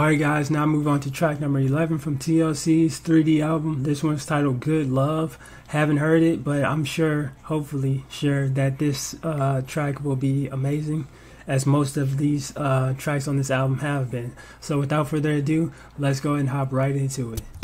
Alright guys, now move on to track number 11 from TLC's 3D album. This one's titled Good Love. Haven't heard it, but I'm sure, hopefully sure, that this track will be amazing, as most of these tracks on this album have been. So without further ado, let's go and hop right into it.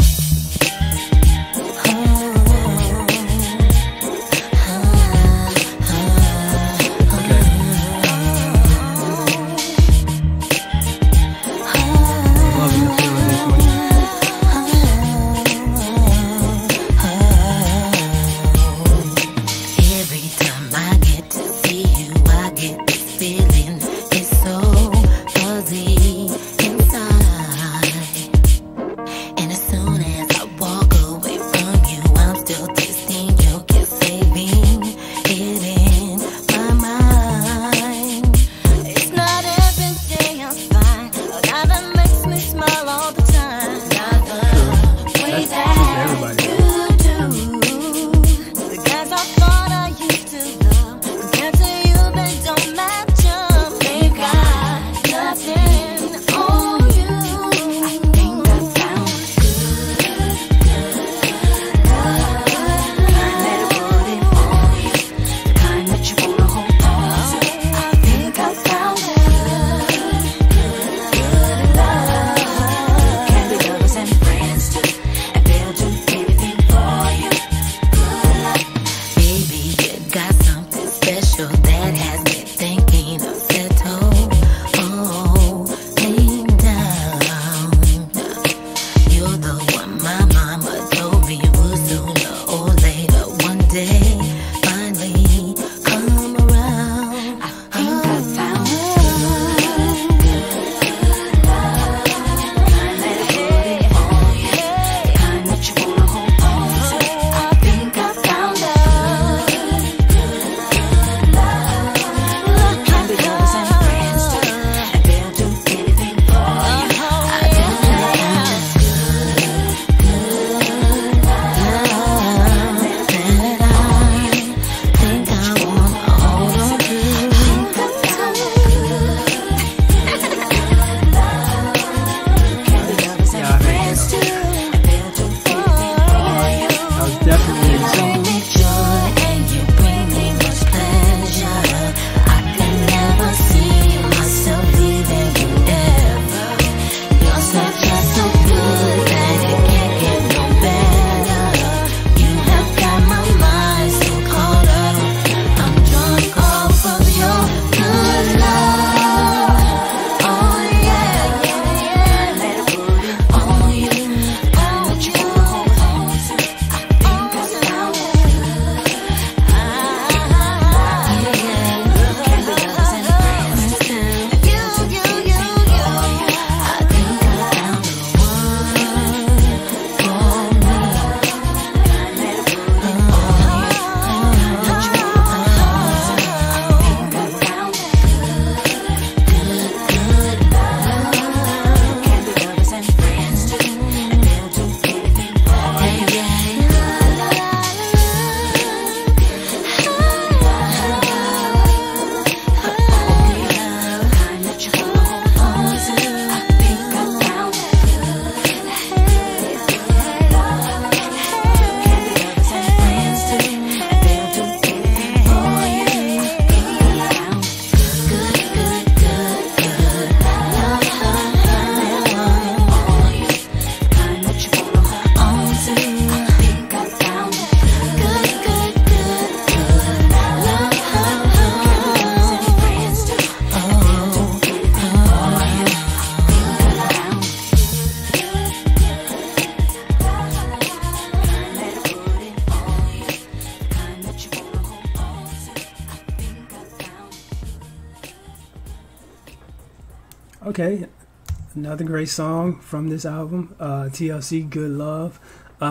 Okay, another great song from this album, TLC, Good Love.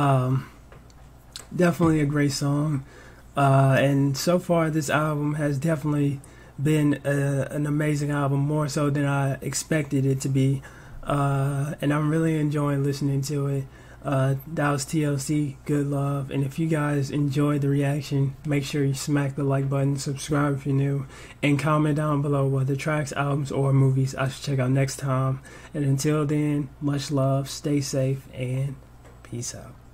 Definitely a great song. And so far, this album has definitely been an amazing album, more so than I expected it to be. And I'm really enjoying listening to it. That was TLC, Good Love. And if you guys enjoyed the reaction, make sure you smack the like button, subscribe if you're new, and comment down below what the tracks, albums, or movies I should check out next time. And until then, much love, stay safe, and peace out.